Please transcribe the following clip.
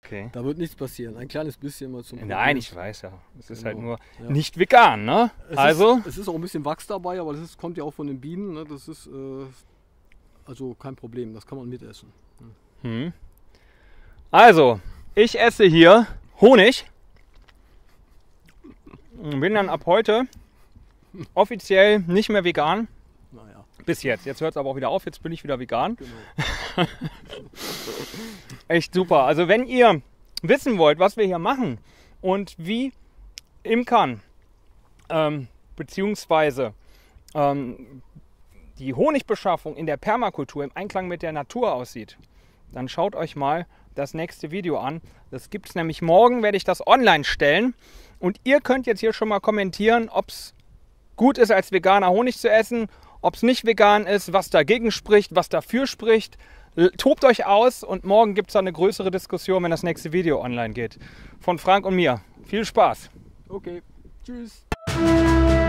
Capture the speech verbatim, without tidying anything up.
Okay. Da wird nichts passieren. Ein kleines bisschen mal zum Nein, Probieren. ich weiß ja. Es ist Genau. halt nur Ja. nicht vegan, ne? Es Also, Ist, es ist auch ein bisschen Wachs dabei, aber das ist, kommt ja auch von den Bienen. Ne? Das ist äh, also kein Problem. Das kann man mitessen. hm. also, ich esse hier Honig. Und bin dann ab heute offiziell nicht mehr vegan. Naja, Bis jetzt. Jetzt hört es aber auch wieder auf. Jetzt bin ich wieder vegan. genau. Echt super. Also wenn ihr wissen wollt, was wir hier machen und wie Imkern ähm, beziehungsweise ähm, die Honigbeschaffung in der Permakultur im Einklang mit der Natur aussieht, dann schaut euch mal das nächste Video an. Das gibt es nämlich morgen, werde ich das online stellen. Und ihr könnt jetzt hier schon mal kommentieren, ob es gut ist, als veganer Honig zu essen, ob es nicht vegan ist, was dagegen spricht, was dafür spricht. Tobt euch aus und morgen gibt es dann eine größere Diskussion, wenn das nächste Video online geht. Von Frank und mir. Viel Spaß! Okay, tschüss.